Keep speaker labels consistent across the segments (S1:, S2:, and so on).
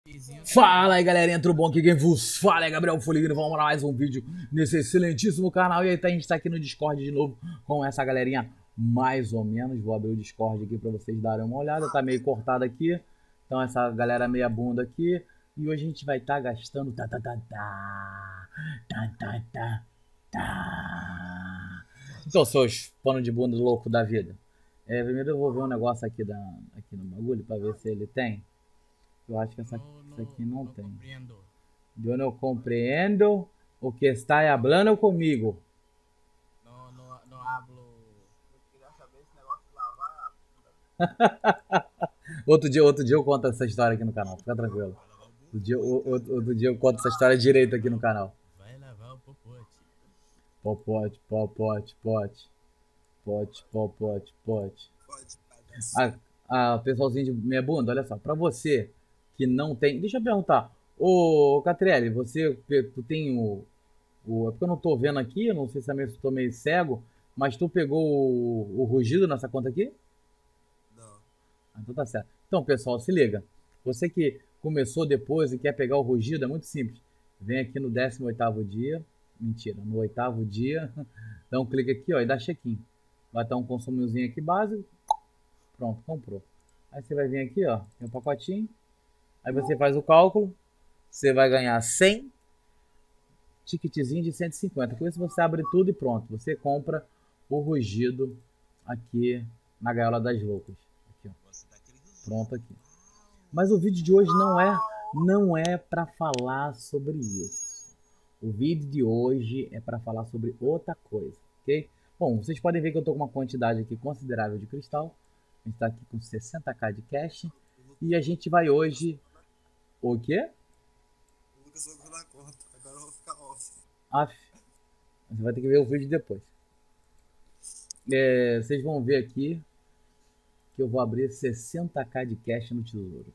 S1: Fala aí galerinha, tudo bom? Aqui quem vos fala é Gabriel Foligno. Vamos para mais um vídeo nesse excelentíssimo canal. E aí a gente tá aqui no Discord de novo com essa galerinha mais ou menos. Vou abrir o Discord aqui para vocês darem uma olhada. Tá meio cortado aqui, então essa galera meia bunda aqui. E hoje a gente vai estar gastando Então, seus panos de bunda louco da vida. Primeiro eu vou ver um negócio aqui no bagulho para ver se ele tem. Eu acho que isso aqui não tem. Eu não compreendo o que está falando comigo.
S2: Não hablo. Eu queria saber esse negócio de lavar.
S1: Outro dia eu conto essa história aqui no canal, fica tranquilo. Outro dia eu conto essa história direito aqui no canal.
S2: Vai lavar o popote.
S1: Pote. Pessoalzinho de meia bunda, olha só. Pra você que não tem... Deixa eu perguntar. Ô, Catriele, tu tem é porque eu não tô vendo aqui, eu não sei se eu tô meio cego, mas tu pegou o rugido nessa conta aqui?
S2: Não.
S1: Então tá certo. Então, pessoal, se liga. Você que começou depois e quer pegar o rugido, é muito simples. Vem aqui no 18º dia. Mentira, no 8º dia. Dá um clique aqui, ó, e dá check-in. Vai estar um consumozinho aqui básico. Pronto, comprou. Aí você vai vir aqui, ó, tem um pacotinho. Aí você faz o cálculo. Você vai ganhar 100 ticketzinho de 150. Com isso você abre tudo e pronto. Você compra o rugido aqui na Gaiola das Loucas. Aqui, ó. Pronto aqui. Mas o vídeo de hoje não é para falar sobre isso. O vídeo de hoje é para falar sobre outra coisa, ok? Bom, vocês podem ver que eu tô com uma quantidade aqui considerável de cristal. A gente tá aqui com 60k de cash. E a gente vai hoje... O quê?
S2: O Lucas jogou na conta, agora eu vou ficar off.
S1: Você vai ter que ver o vídeo depois. Vocês vão ver aqui que eu vou abrir 60k de cash no tesouro.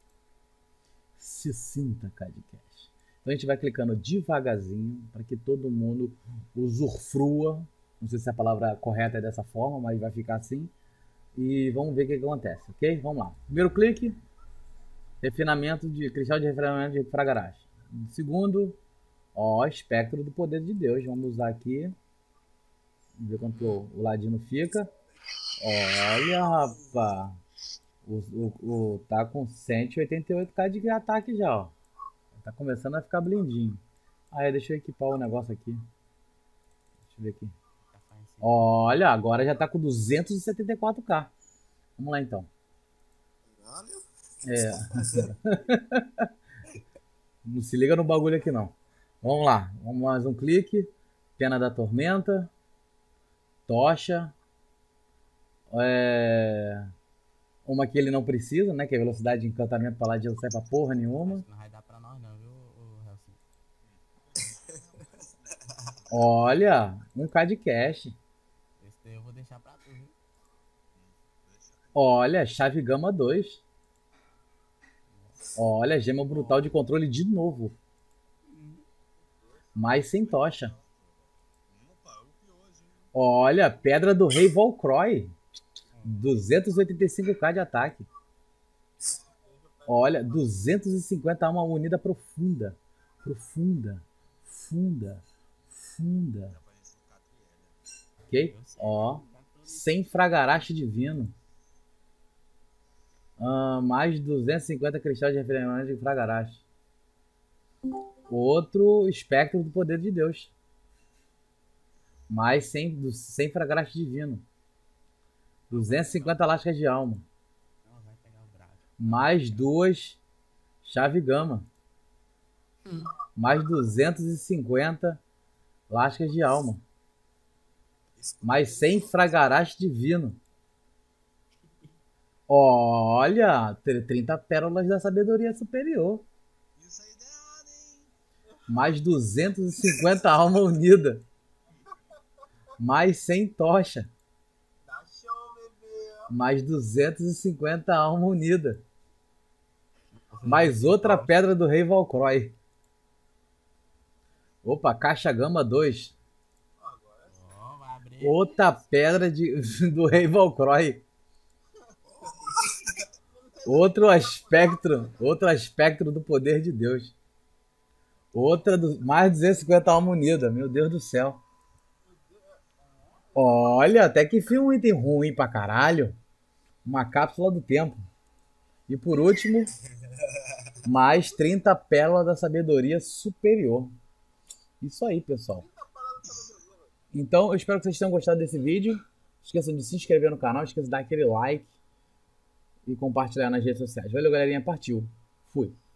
S1: 60k de cash. Então a gente vai clicando devagarzinho para que todo mundo usufrua. Não sei se a palavra correta é dessa forma, mas vai ficar assim. E vamos ver o que acontece, ok? Vamos lá. Primeiro clique. Refinamento de cristal de refinamento de Fragarash. Segundo, ó, espectro do poder de Deus. Vamos usar aqui. Vamos ver quanto o ladino fica. Olha, rapaz. Tá com 188k de ataque já, ó. Tá começando a ficar blindinho. Aí, deixa eu equipar o negócio aqui. Deixa eu ver aqui. Olha, agora já tá com 274k. Vamos lá, então. Não se liga no bagulho aqui, não. Vamos lá. Vamos mais um clique. Pena da Tormenta. Tocha. Uma que ele não precisa, né? Que é velocidade de encantamento pra lá de não sai pra porra nenhuma.
S2: Não vai dar pra nós não, viu, Helsinki?
S1: Olha, 1k de cash.
S2: Esse daí eu vou deixar pra tu, viu?
S1: Olha, chave gama 2. Olha, gema brutal de controle de novo. Mais sem tocha. Olha, pedra do rei Valcroy. 285k de ataque. Olha, 250 alma unida profunda. Funda. Ok? Ó, sem fragarache divino. Mais 250 cristais de refinamento de Fragarash. Outro espectro do poder de Deus. Mais 100 Fragarash divino. 250 lascas de alma. Mais 2 chave gama. Mais 250 lascas de alma. Mais 100 Fragarash divino. Olha, 30 pérolas da sabedoria superior.
S2: Isso aí deu errado, hein?
S1: Mais 250 alma unida. Mais 100 tocha.
S2: Dá show, bebê.
S1: Mais 250 alma unida. Mais outra pedra do rei Valcroy. Opa, caixa gama 2. Outra pedra do rei Valcroy. Outro aspecto do poder de Deus. Mais 250 almas unidas, meu Deus do céu. Olha, até que fim um item ruim pra caralho. Uma cápsula do tempo. E por último, mais 30 pérolas da sabedoria superior. Isso aí, pessoal. Então, eu espero que vocês tenham gostado desse vídeo. Não esqueçam de se inscrever no canal, não esqueçam de dar aquele like e compartilhar nas redes sociais. Valeu, galerinha. Partiu. Fui.